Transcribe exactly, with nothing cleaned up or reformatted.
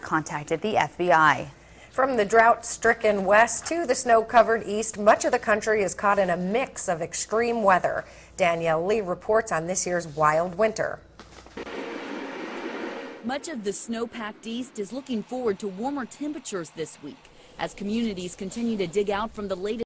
contacted the F B I. From the drought-stricken west to the snow-covered east, much of the country is caught in a mix of extreme weather. Danielle Lee reports on this year's wild winter. Much of the snow-packed east is looking forward to warmer temperatures this week as communities continue to dig out from the latest